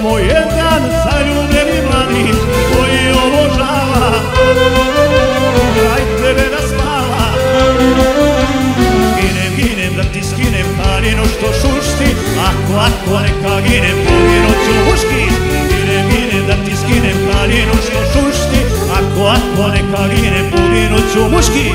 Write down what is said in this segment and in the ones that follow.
samo jedan zaljubljeni mladić koji obožava kraj tebe da spava. Ginem da ti skinem haljinu što šušti, ako neka ginem poginut ću muški. Ginem da ti skinem haljinu što šušti, ako neka ginem poginut ću muški.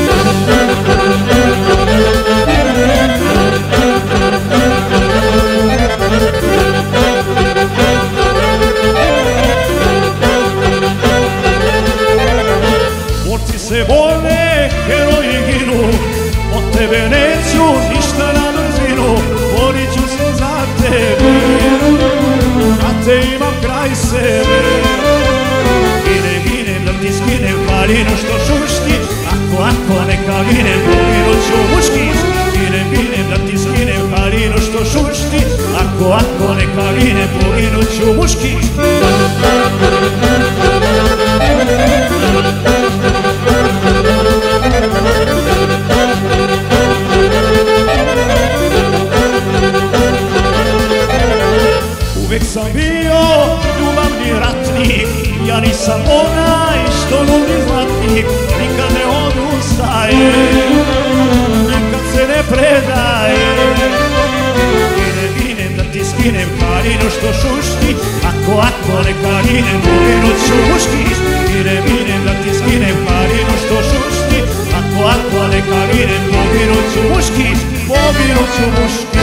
Borci se bore, heroji ginu, od tebe neću ništa na brzinu, borit ću se za tebe, da te imam kraj sebe. Ginem da ti skinem haljinu što šušti, ako neka ginem poginut ću muški. Ginem da ti skinem haljinu što šušti, ako neka ginem poginut ću muški. Uvijek sam bio ljubavni ratnik, ja nisam onaj što nudi zlatnik. Nikad ne odustaje, nikad se ne predaje. Ginem da ti skinem haljinu što šušti, ako neka ginem poginut ću muški. Ginem da ti skinem haljinu što šušti, ako neka ginem poginut ću muški. Poginut ću muški.